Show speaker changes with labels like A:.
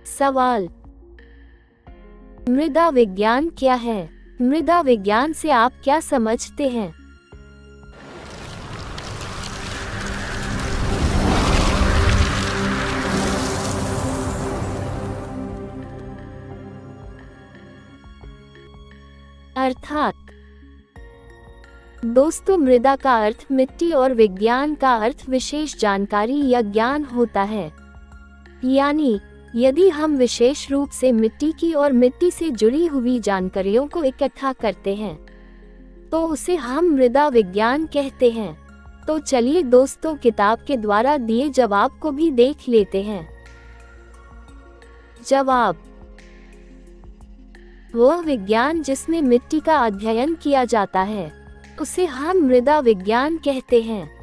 A: सवाल, मृदा विज्ञान क्या है? मृदा विज्ञान से आप क्या समझते हैं? अर्थात दोस्तों, मृदा का अर्थ मिट्टी और विज्ञान का अर्थ विशेष जानकारी या ज्ञान होता है। यानी यदि हम विशेष रूप से मिट्टी की और मिट्टी से जुड़ी हुई जानकारियों को इकट्ठा करते हैं तो उसे हम मृदा विज्ञान कहते हैं। तो चलिए दोस्तों, किताब के द्वारा दिए जवाब को भी देख लेते हैं। जवाब, वह विज्ञान जिसमें मिट्टी का अध्ययन किया जाता है उसे हम मृदा विज्ञान कहते हैं।